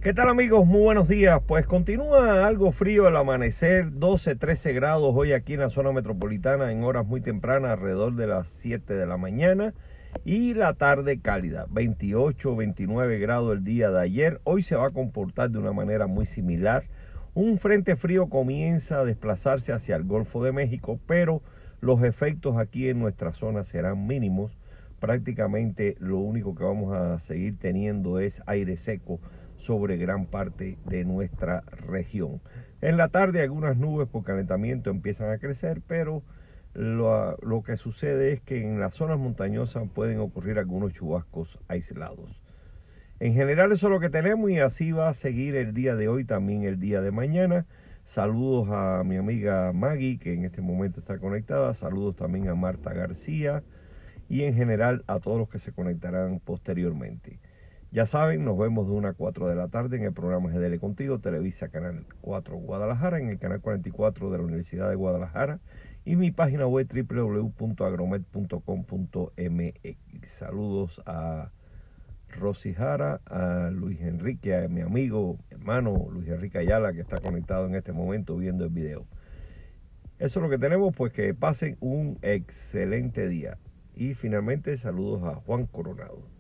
¿Qué tal, amigos? Muy buenos días. Pues continúa algo frío el amanecer, 12, 13 grados hoy aquí en la zona metropolitana en horas muy tempranas, alrededor de las 7 de la mañana. Y la tarde cálida, 28, 29 grados el día de ayer. Hoy se va a comportar de una manera muy similar. Un frente frío comienza a desplazarse hacia el Golfo de México, pero los efectos aquí en nuestra zona serán mínimos. Prácticamente lo único que vamos a seguir teniendo es aire seco sobre gran parte de nuestra región. En la tarde algunas nubes por calentamiento empiezan a crecer, pero lo que sucede es que en las zonas montañosas pueden ocurrir algunos chubascos aislados. En general eso es lo que tenemos y así va a seguir el día de hoy, también el día de mañana. Saludos a mi amiga Maggie, que en este momento está conectada. Saludos también a Marta García y en general a todos los que se conectarán posteriormente. Ya saben, nos vemos de 1 a 4 de la tarde en el programa GDL Contigo, Televisa Canal 4 Guadalajara, en el canal 44 de la Universidad de Guadalajara y mi página web www.agromed.com.mx. Saludos a Rosy Jara, a Luis Enrique, a mi amigo, mi hermano Luis Enrique Ayala, que está conectado en este momento viendo el video. Eso es lo que tenemos, pues que pasen un excelente día. Y finalmente saludos a Juan Coronado.